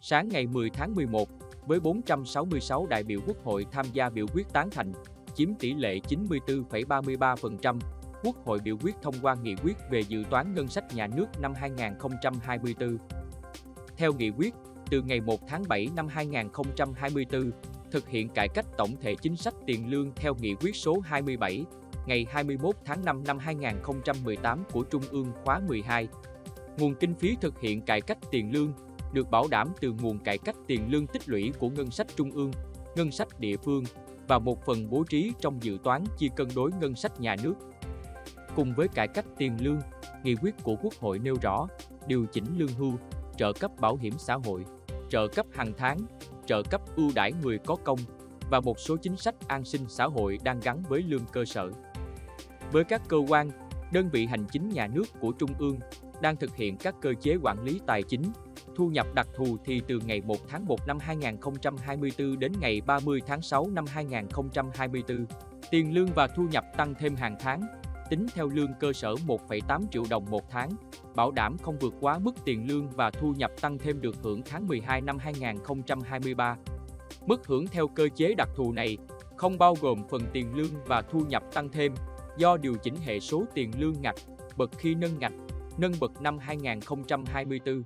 Sáng ngày 10 tháng 11, với 466 đại biểu Quốc hội tham gia biểu quyết tán thành, chiếm tỷ lệ 94,33%, Quốc hội biểu quyết thông qua nghị quyết về dự toán ngân sách nhà nước năm 2024. Theo nghị quyết, từ ngày 1 tháng 7 năm 2024, thực hiện cải cách tổng thể chính sách tiền lương theo nghị quyết số 27, ngày 21 tháng 5 năm 2018 của Trung ương khóa 12. Nguồn kinh phí thực hiện cải cách tiền lương được bảo đảm từ nguồn cải cách tiền lương tích lũy của ngân sách trung ương, ngân sách địa phương và một phần bố trí trong dự toán chi cân đối ngân sách nhà nước. Cùng với cải cách tiền lương, nghị quyết của Quốc hội nêu rõ điều chỉnh lương hưu, trợ cấp bảo hiểm xã hội, trợ cấp hàng tháng, trợ cấp ưu đãi người có công và một số chính sách an sinh xã hội đang gắn với lương cơ sở. Với các cơ quan, đơn vị hành chính nhà nước của Trung ương đang thực hiện các cơ chế quản lý tài chính, thu nhập đặc thù thì từ ngày 1 tháng 1 năm 2024 đến ngày 30 tháng 6 năm 2024, tiền lương và thu nhập tăng thêm hàng tháng, tính theo lương cơ sở 1,8 triệu đồng một tháng, bảo đảm không vượt quá mức tiền lương và thu nhập tăng thêm được hưởng tháng 12 năm 2023. Mức hưởng theo cơ chế đặc thù này không bao gồm phần tiền lương và thu nhập tăng thêm do điều chỉnh hệ số tiền lương ngạch, bậc khi nâng ngạch, nâng bậc năm 2024.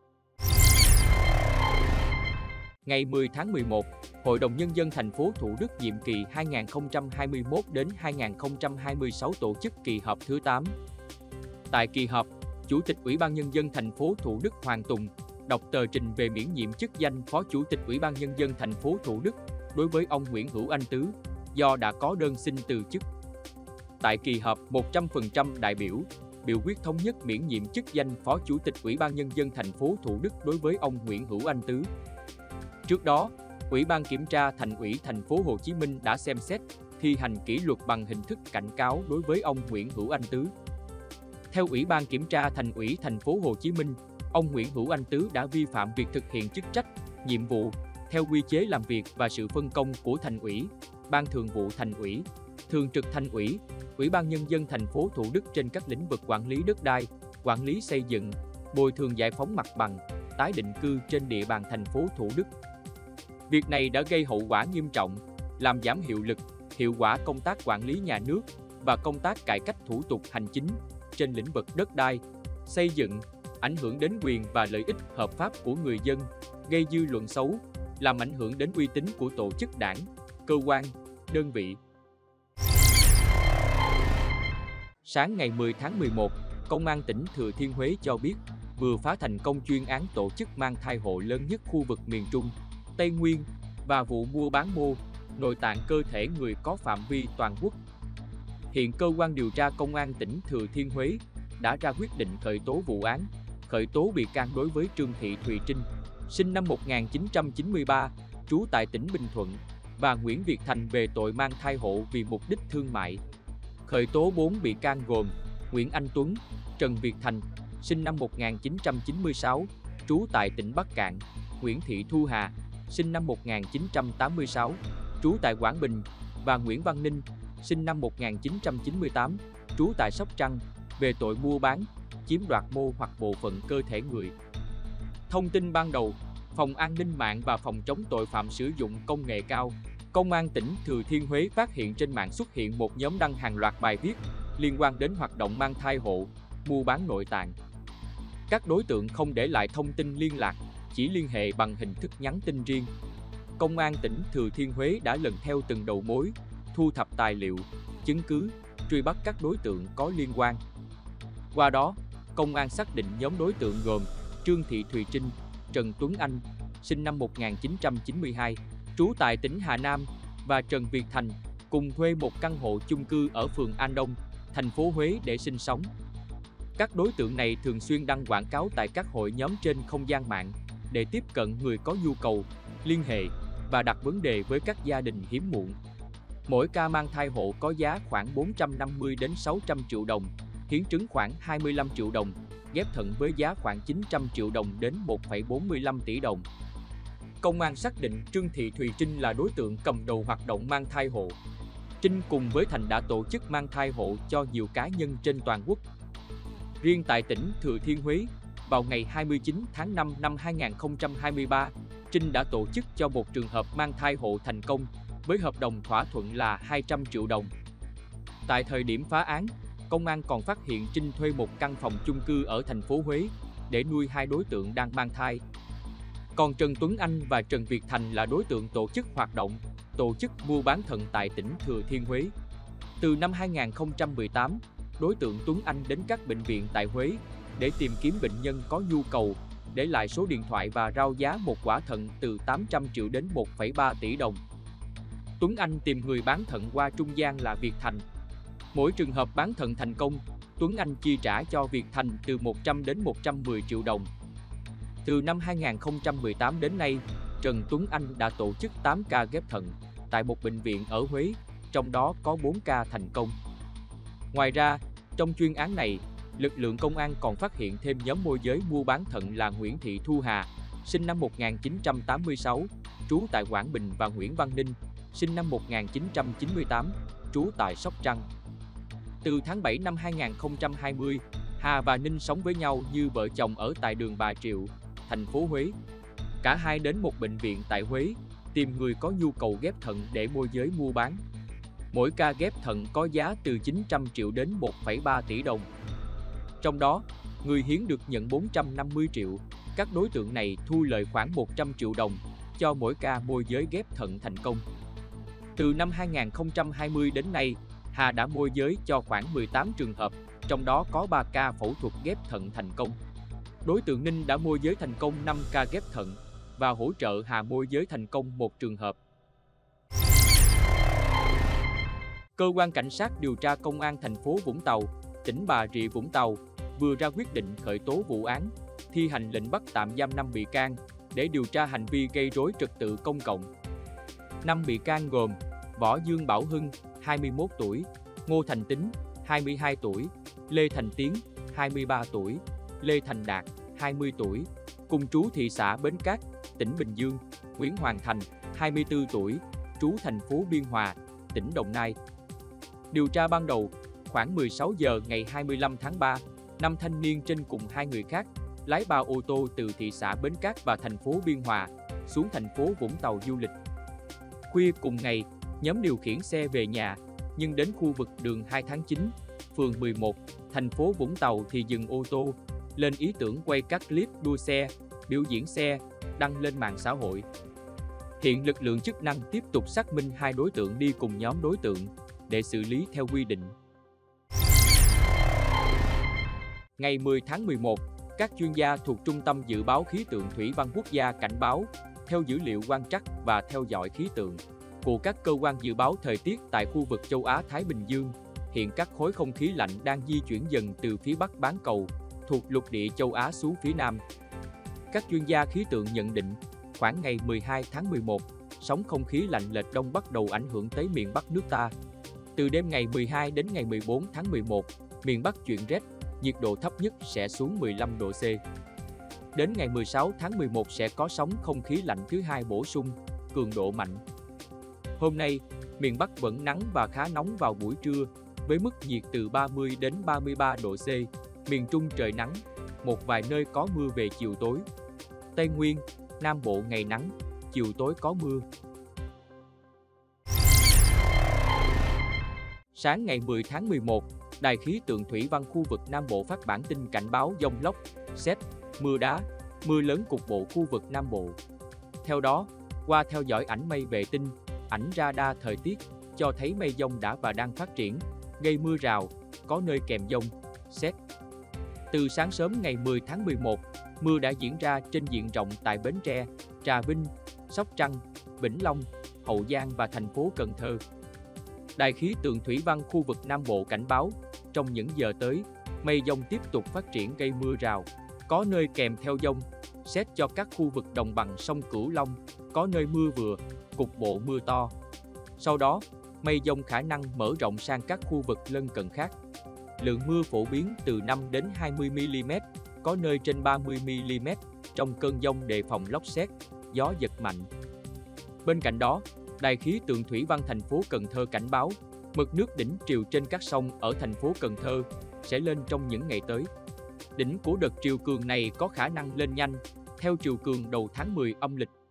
Ngày 10 tháng 11, Hội đồng Nhân dân thành phố Thủ Đức nhiệm kỳ 2021 đến 2026 tổ chức kỳ họp thứ 8. Tại kỳ họp, Chủ tịch Ủy ban Nhân dân thành phố Thủ Đức Hoàng Tùng đọc tờ trình về miễn nhiệm chức danh Phó Chủ tịch Ủy ban Nhân dân thành phố Thủ Đức đối với ông Nguyễn Hữu Anh Tứ do đã có đơn xin từ chức. Tại kỳ họp, 100% đại biểu biểu quyết thống nhất miễn nhiệm chức danh Phó Chủ tịch Ủy ban Nhân dân thành phố Thủ Đức đối với ông Nguyễn Hữu Anh Tứ. Trước đó, Ủy ban Kiểm tra Thành ủy thành phố Hồ Chí Minh đã xem xét thi hành kỷ luật bằng hình thức cảnh cáo đối với ông Nguyễn Hữu Anh Tứ. Theo Ủy ban Kiểm tra Thành ủy thành phố Hồ Chí Minh, ông Nguyễn Hữu Anh Tứ đã vi phạm việc thực hiện chức trách, nhiệm vụ theo quy chế làm việc và sự phân công của Thành ủy, Ban Thường vụ Thành ủy, Thường trực Thành ủy, Ủy ban Nhân dân thành phố Thủ Đức trên các lĩnh vực quản lý đất đai, quản lý xây dựng, bồi thường giải phóng mặt bằng, tái định cư trên địa bàn thành phố Thủ Đức. Việc này đã gây hậu quả nghiêm trọng, làm giảm hiệu lực, hiệu quả công tác quản lý nhà nước và công tác cải cách thủ tục hành chính trên lĩnh vực đất đai, xây dựng, ảnh hưởng đến quyền và lợi ích hợp pháp của người dân, gây dư luận xấu, làm ảnh hưởng đến uy tín của tổ chức đảng, cơ quan, đơn vị. Sáng ngày 10 tháng 11, Công an tỉnh Thừa Thiên Huế cho biết vừa phá thành công chuyên án tổ chức mang thai hộ lớn nhất khu vực miền Trung, Tây Nguyên và vụ mua bán mô, nội tạng cơ thể người có phạm vi toàn quốc. Hiện cơ quan điều tra Công an tỉnh Thừa Thiên Huế đã ra quyết định khởi tố vụ án, khởi tố bị can đối với Trương Thị Thùy Trinh, sinh năm 1993, trú tại tỉnh Bình Thuận, và Nguyễn Việt Thành về tội mang thai hộ vì mục đích thương mại. Khởi tố 4 bị can gồm Nguyễn Anh Tuấn, Trần Việt Thành, sinh năm 1996, trú tại tỉnh Bắc Kạn, Nguyễn Thị Thu Hà, sinh năm 1986, trú tại Quảng Bình, và Nguyễn Văn Ninh, sinh năm 1998, trú tại Sóc Trăng, về tội mua bán, chiếm đoạt mô hoặc bộ phận cơ thể người. Thông tin ban đầu, Phòng An ninh mạng và Phòng chống tội phạm sử dụng công nghệ cao, Công an tỉnh Thừa Thiên Huế phát hiện trên mạng xuất hiện một nhóm đăng hàng loạt bài viết liên quan đến hoạt động mang thai hộ, mua bán nội tạng. Các đối tượng không để lại thông tin liên lạc, chỉ liên hệ bằng hình thức nhắn tin riêng. Công an tỉnh Thừa Thiên Huế đã lần theo từng đầu mối, thu thập tài liệu, chứng cứ, truy bắt các đối tượng có liên quan. Qua đó, công an xác định nhóm đối tượng gồm Trương Thị Thùy Trinh, Trần Tuấn Anh, sinh năm 1992, trú tại tỉnh Hà Nam, và Trần Việt Thành, cùng thuê một căn hộ chung cư ở phường An Đông, thành phố Huế để sinh sống. Các đối tượng này thường xuyên đăng quảng cáo tại các hội nhóm trên không gian mạng để tiếp cận người có nhu cầu, liên hệ và đặt vấn đề với các gia đình hiếm muộn. Mỗi ca mang thai hộ có giá khoảng 450 đến 600 triệu đồng, hiến trứng khoảng 25 triệu đồng, ghép thận với giá khoảng 900 triệu đồng đến 1,45 tỷ đồng. Công an xác định Trương Thị Thùy Trinh là đối tượng cầm đầu hoạt động mang thai hộ. Trinh cùng với Thành đã tổ chức mang thai hộ cho nhiều cá nhân trên toàn quốc. Riêng tại tỉnh Thừa Thiên Huế, vào ngày 29 tháng 5 năm 2023, Trinh đã tổ chức cho một trường hợp mang thai hộ thành công với hợp đồng thỏa thuận là 200 triệu đồng. Tại thời điểm phá án, công an còn phát hiện Trinh thuê một căn phòng chung cư ở thành phố Huế để nuôi hai đối tượng đang mang thai. Còn Trần Tuấn Anh và Trần Việt Thành là đối tượng tổ chức hoạt động, tổ chức mua bán thận tại tỉnh Thừa Thiên Huế. Từ năm 2018, đối tượng Tuấn Anh đến các bệnh viện tại Huế để tìm kiếm bệnh nhân có nhu cầu, để lại số điện thoại và rao giá một quả thận từ 800 triệu đến 1,3 tỷ đồng. Tuấn Anh tìm người bán thận qua trung gian là Việt Thành. Mỗi trường hợp bán thận thành công, Tuấn Anh chi trả cho Việt Thành từ 100 đến 110 triệu đồng. Từ năm 2018 đến nay, Trần Tuấn Anh đã tổ chức 8 ca ghép thận tại một bệnh viện ở Huế, trong đó có 4 ca thành công. Ngoài ra, trong chuyên án này, lực lượng công an còn phát hiện thêm nhóm môi giới mua bán thận là Nguyễn Thị Thu Hà, sinh năm 1986, trú tại Quảng Bình và Nguyễn Văn Ninh, sinh năm 1998, trú tại Sóc Trăng. Từ tháng 7 năm 2020, Hà và Ninh sống với nhau như vợ chồng ở tại đường Bà Triệu, thành phố Huế. Cả hai đến một bệnh viện tại Huế, tìm người có nhu cầu ghép thận để môi giới mua bán. Mỗi ca ghép thận có giá từ 900 triệu đến 1,3 tỷ đồng. Trong đó, người hiến được nhận 450 triệu, các đối tượng này thu lợi khoảng 100 triệu đồng cho mỗi ca môi giới ghép thận thành công. Từ năm 2020 đến nay, Hà đã môi giới cho khoảng 18 trường hợp, trong đó có 3 ca phẫu thuật ghép thận thành công. Đối tượng Ninh đã môi giới thành công 5 ca ghép thận và hỗ trợ Hà môi giới thành công một trường hợp. Cơ quan Cảnh sát điều tra Công an thành phố Vũng Tàu, tỉnh Bà Rịa Vũng Tàu vừa ra quyết định khởi tố vụ án, thi hành lệnh bắt tạm giam 5 bị can để điều tra hành vi gây rối trật tự công cộng. 5 bị can gồm Võ Dương Bảo Hưng, 21 tuổi, Ngô Thành Tính, 22 tuổi, Lê Thành Tiến, 23 tuổi, Lê Thành Đạt, 20 tuổi, cùng trú thị xã Bến Cát, tỉnh Bình Dương, Nguyễn Hoàng Thành, 24 tuổi, trú thành phố Biên Hòa, tỉnh Đồng Nai. Điều tra ban đầu, khoảng 16 giờ ngày 25 tháng 3, 5 thanh niên trên cùng 2 người khác lái 3 ô tô từ thị xã Bến Cát và thành phố Biên Hòa xuống thành phố Vũng Tàu du lịch. Khuya cùng ngày, nhóm điều khiển xe về nhà, nhưng đến khu vực đường 2 tháng 9, phường 11, thành phố Vũng Tàu thì dừng ô tô, lên ý tưởng quay các clip đua xe, biểu diễn xe, đăng lên mạng xã hội. Hiện lực lượng chức năng tiếp tục xác minh 2 đối tượng đi cùng nhóm đối tượng để xử lý theo quy định. Ngày 10 tháng 11, các chuyên gia thuộc Trung tâm Dự báo Khí tượng Thủy văn Quốc gia cảnh báo, theo dữ liệu quan trắc và theo dõi khí tượng của các cơ quan dự báo thời tiết tại khu vực châu Á-Thái Bình Dương, hiện các khối không khí lạnh đang di chuyển dần từ phía Bắc bán cầu, thuộc lục địa châu Á xuống phía Nam. Các chuyên gia khí tượng nhận định, khoảng ngày 12 tháng 11, sóng không khí lạnh lệch đông bắt đầu ảnh hưởng tới miền Bắc nước ta. Từ đêm ngày 12 đến ngày 14 tháng 11, miền Bắc chuyển rét, nhiệt độ thấp nhất sẽ xuống 15 độ C. Đến ngày 16 tháng 11 sẽ có sóng không khí lạnh thứ hai bổ sung, cường độ mạnh. Hôm nay, miền Bắc vẫn nắng và khá nóng vào buổi trưa, với mức nhiệt từ 30 đến 33 độ C. Miền Trung trời nắng, một vài nơi có mưa về chiều tối. Tây Nguyên, Nam Bộ ngày nắng, chiều tối có mưa. Sáng ngày 10 tháng 11, Đài khí tượng thủy văn khu vực Nam Bộ phát bản tin cảnh báo dông lốc, sét, mưa đá, mưa lớn cục bộ khu vực Nam Bộ. Theo đó, qua theo dõi ảnh mây vệ tinh, ảnh radar thời tiết cho thấy mây dông đã và đang phát triển, gây mưa rào, có nơi kèm dông, sét. Từ sáng sớm ngày 10 tháng 11, mưa đã diễn ra trên diện rộng tại Bến Tre, Trà Vinh, Sóc Trăng, Vĩnh Long, Hậu Giang và thành phố Cần Thơ. Đài khí tượng thủy văn khu vực Nam Bộ cảnh báo, trong những giờ tới, mây dông tiếp tục phát triển gây mưa rào, có nơi kèm theo dông, sét cho các khu vực đồng bằng sông Cửu Long, có nơi mưa vừa, cục bộ mưa to. Sau đó, mây dông khả năng mở rộng sang các khu vực lân cận khác. Lượng mưa phổ biến từ 5 đến 20 mm, có nơi trên 30 mm, trong cơn dông đề phòng lốc sét, gió giật mạnh. Bên cạnh đó, Đài khí tượng thủy văn thành phố Cần Thơ cảnh báo, mực nước đỉnh triều trên các sông ở thành phố Cần Thơ sẽ lên trong những ngày tới. Đỉnh của đợt triều cường này có khả năng lên nhanh theo triều cường đầu tháng 10 âm lịch.